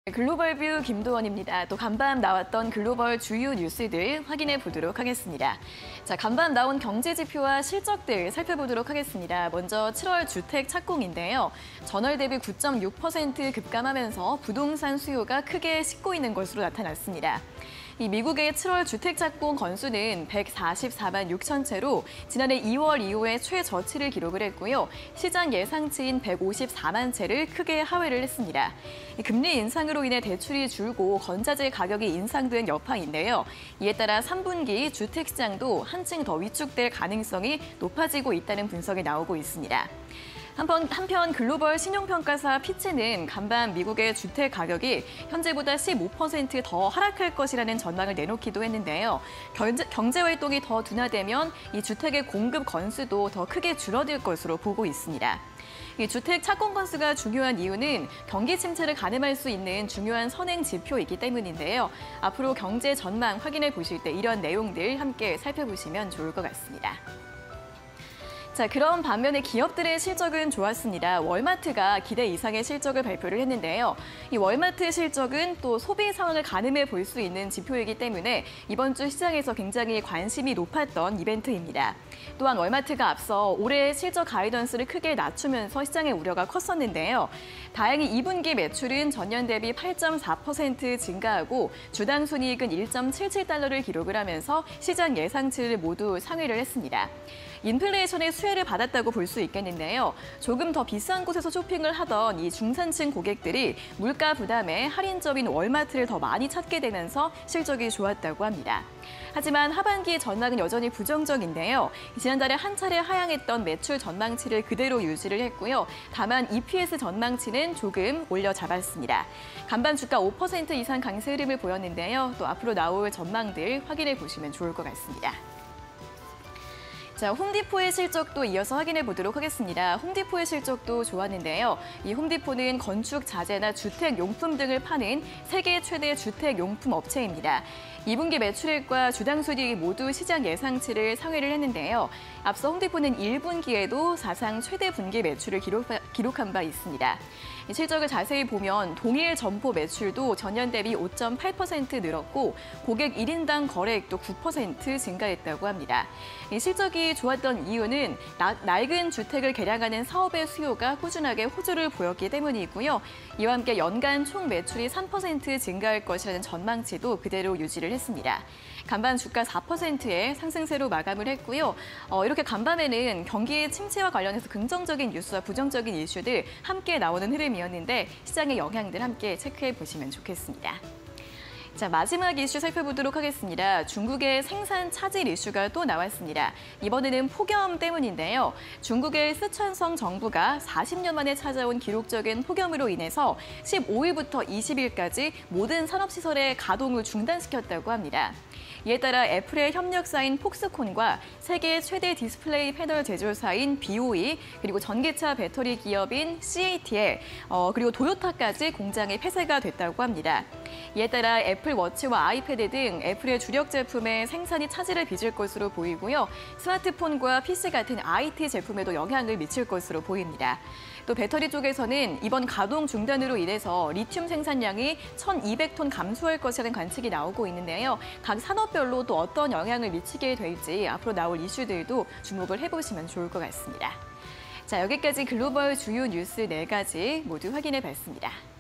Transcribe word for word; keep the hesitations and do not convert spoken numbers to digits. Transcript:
글로벌 뷰 김도원입니다. 또 간밤 나왔던 글로벌 주요 뉴스들 확인해 보도록 하겠습니다. 자, 간밤 나온 경제 지표와 실적들 살펴보도록 하겠습니다. 먼저 칠월 주택 착공인데요. 전월 대비 구 점 육 퍼센트 급감하면서 부동산 수요가 크게 식고 있는 것으로 나타났습니다. 이 미국의 칠월 주택 착공 건수는 백사십사만 육천 채로 지난해 이월 이후에 최저치를 기록을 했고요. 시장 예상치인 백오십사만 채를 크게 하회를 했습니다. 금리 인상으로 인해 대출이 줄고 건자재 가격이 인상된 여파인데요. 이에 따라 삼 분기 주택 시장도 한층 더 위축될 가능성이 높아지고 있다는 분석이 나오고 있습니다. 한편, 한편 글로벌 신용평가사 피치는 간밤 미국의 주택 가격이 현재보다 십오 퍼센트 더 하락할 것이라는 전망을 내놓기도 했는데요. 경제, 경제 활동이 더 둔화되면 이 주택의 공급 건수도 더 크게 줄어들 것으로 보고 있습니다. 이 주택 착공 건수가 중요한 이유는 경기 침체를 가늠할 수 있는 중요한 선행 지표이기 때문인데요. 앞으로 경제 전망 확인해 보실 때 이런 내용들 함께 살펴보시면 좋을 것 같습니다. 자, 그런 반면에 기업들의 실적은 좋았습니다. 월마트가 기대 이상의 실적을 발표를 했는데요. 이 월마트 실적은 또 소비 상황을 가늠해 볼 수 있는 지표이기 때문에 이번 주 시장에서 굉장히 관심이 높았던 이벤트입니다. 또한 월마트가 앞서 올해 실적 가이던스를 크게 낮추면서 시장의 우려가 컸었는데요. 다행히 이 분기 매출은 전년 대비 팔 점 사 퍼센트 증가하고 주당 순이익은 일 점 칠칠 달러를 기록을 하면서 시장 예상치를 모두 상회를 했습니다. 인플레이션의 수혜를 받았다고 볼 수 있겠는데요. 조금 더 비싼 곳에서 쇼핑을 하던 이 중산층 고객들이 물가 부담에 할인점인 월마트를 더 많이 찾게 되면서 실적이 좋았다고 합니다. 하지만 하반기 전망은 여전히 부정적인데요. 지난달에 한 차례 하향했던 매출 전망치를 그대로 유지를 했고요. 다만 이피에스 전망치는 조금 올려 잡았습니다. 간밤 주가 오 퍼센트 이상 강세 흐름을 보였는데요. 또 앞으로 나올 전망들 확인해 보시면 좋을 것 같습니다. 자, 홈디포의 실적도 이어서 확인해 보도록 하겠습니다. 홈디포의 실적도 좋았는데요. 이 홈디포는 건축 자재나 주택 용품 등을 파는 세계 최대 주택 용품 업체입니다. 이 분기 매출액과 주당 순이익이 모두 시장 예상치를 상회를 했는데요. 앞서 홈디포는 일 분기에도 사상 최대 분기 매출을 기록, 기록한 바 있습니다. 실적을 자세히 보면 동일 점포 매출도 전년 대비 오 점 팔 퍼센트 늘었고 고객 일 인당 거래액도 구 퍼센트 증가했다고 합니다. 실적이 좋았던 이유는 나, 낡은 주택을 개량하는 사업의 수요가 꾸준하게 호조를 보였기 때문이고요. 이와 함께 연간 총 매출이 삼 퍼센트 증가할 것이라는 전망치도 그대로 유지를 했습니다. 간밤 주가 사 퍼센트의 상승세로 마감을 했고요. 어, 이렇게 간밤에는 경기 침체와 관련해서 긍정적인 뉴스와 부정적인 이슈들 함께 나오는 흐름이었는데 시장의 영향들 함께 체크해 보시면 좋겠습니다. 자, 마지막 이슈 살펴보도록 하겠습니다. 중국의 생산 차질 이슈가 또 나왔습니다. 이번에는 폭염 때문인데요. 중국의 쓰촨성 정부가 사십 년 만에 찾아온 기록적인 폭염으로 인해서 십오 일부터 이십 일까지 모든 산업시설의 가동을 중단시켰다고 합니다. 이에 따라 애플의 협력사인 폭스콘과 세계 최대 디스플레이 패널 제조사인 비오이, 그리고 전기차 배터리 기업인 씨에이티엘, 어, 그리고 도요타까지 공장이 폐쇄가 됐다고 합니다. 이에 따라 애플 워치와 아이패드 등 애플의 주력 제품의 생산이 차질을 빚을 것으로 보이고요. 스마트폰과 피씨 같은 아이티 제품에도 영향을 미칠 것으로 보입니다. 또 배터리 쪽에서는 이번 가동 중단으로 인해서 리튬 생산량이 천이백 톤 감소할 것이라는 관측이 나오고 있는데요. 각 산업별로 또 어떤 영향을 미치게 될지 앞으로 나올 이슈들도 주목을 해보시면 좋을 것 같습니다. 자, 여기까지 글로벌 주요 뉴스 네 가지 모두 확인해 봤습니다.